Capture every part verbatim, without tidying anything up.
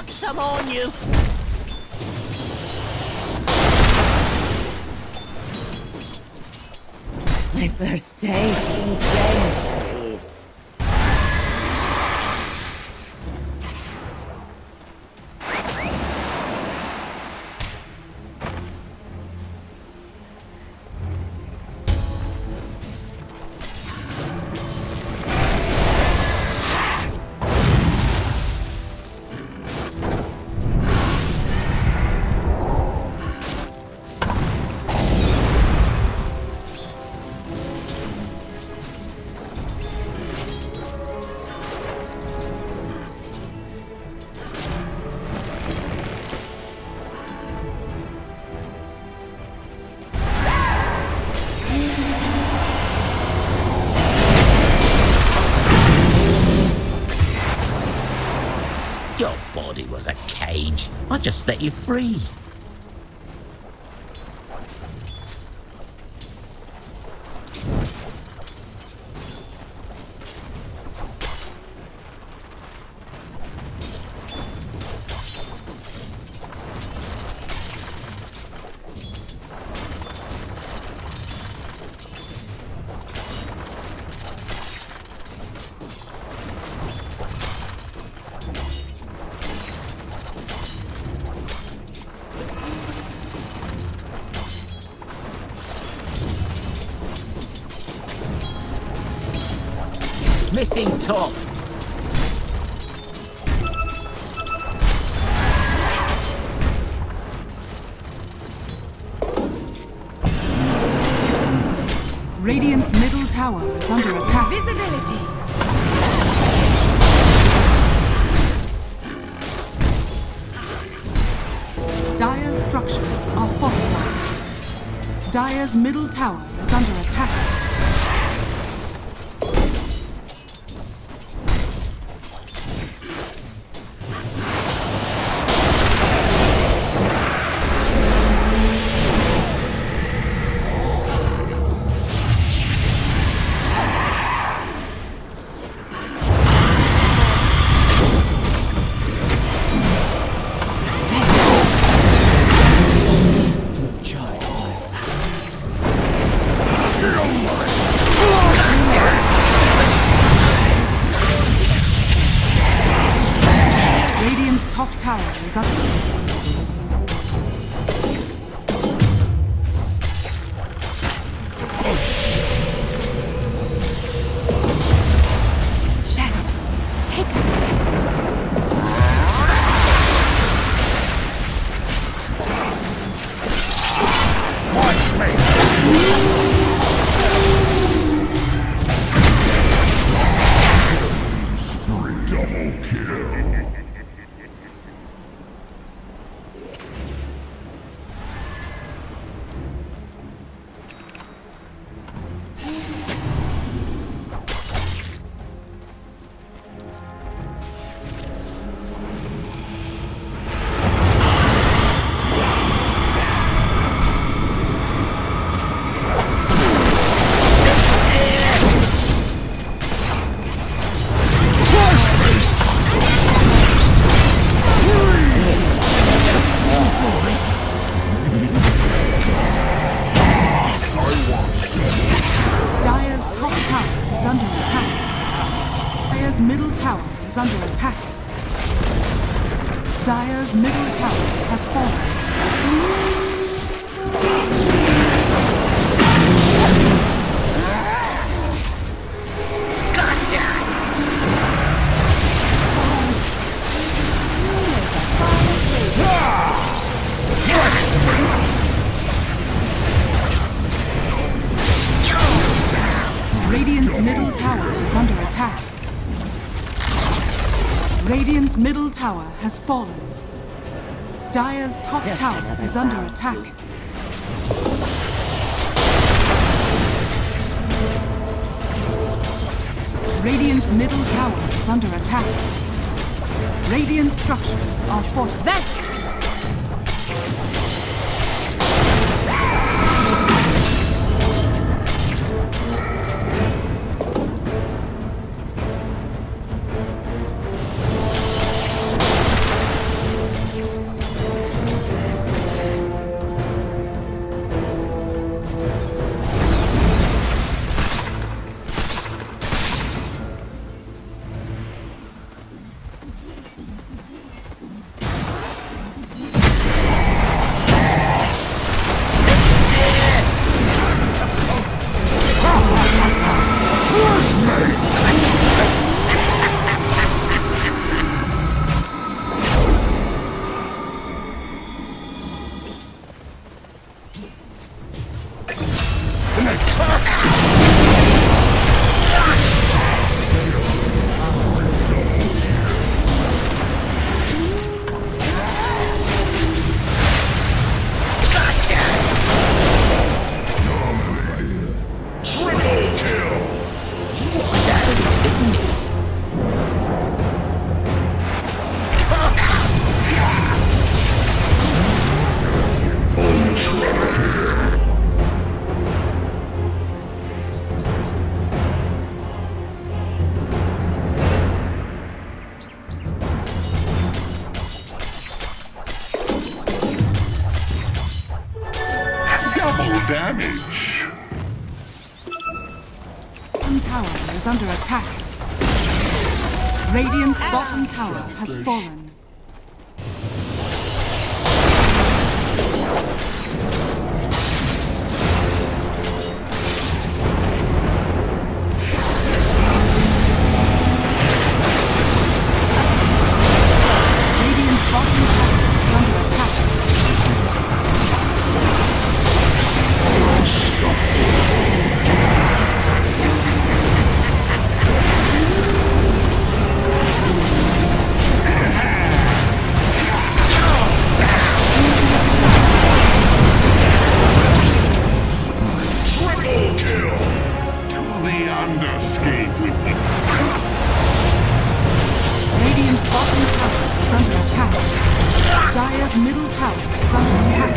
got some on you. My first taste in centuries. Your body was a cage. I just set you free. Missing top. Radiant's middle tower is under attack. Visibility! Dire's structures are fortified. Dire's middle tower is under attack. Top tower is up. Shadows, take us. Watch me! Double kill. middle tower is under attack. Dire's middle tower has fallen. Radiant's middle tower is under attack. Radiant's middle tower has fallen. Dire's top Just tower is under bounty. attack. Radiant's middle tower is under attack. Radiant structures are fortified. damage. Bottom tower is under attack. Radiant's bottom tower has fallen. Radiant's bottom tower is under attack. Triple kill. To the underscape with you. Radiant's bottom tower is under attack. Dire's middle tower is under attack.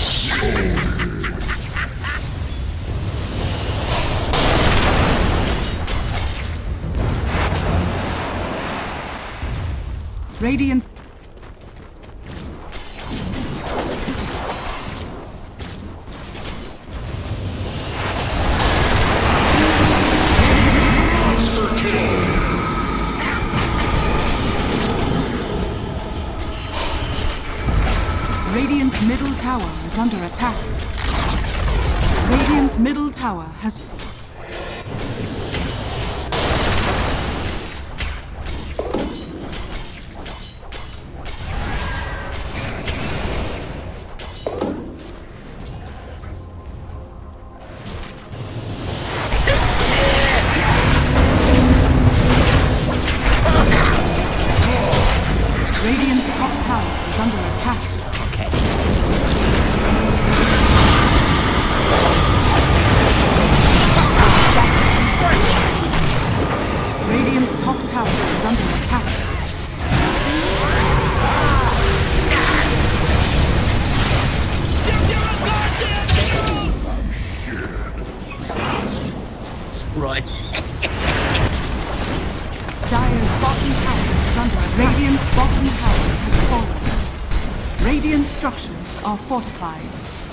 Radiant. Monster kill. Radiant's middle tower is under attack. Radiant's middle tower has... Radiant's top tower is under attack. Radiant's top tower is under attack. Right. Dire's bottom tower is under attack. Radiant's bottom tower has fallen. Radiant structures are fortified.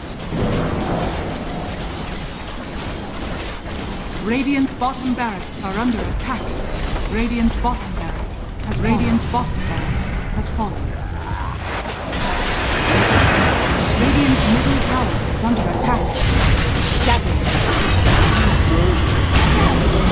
Radiant's bottom barracks are under attack. Radiant's bottom barracks has Radiant's bottom barracks has fallen. Radiant's middle tower is under attack. Shadows.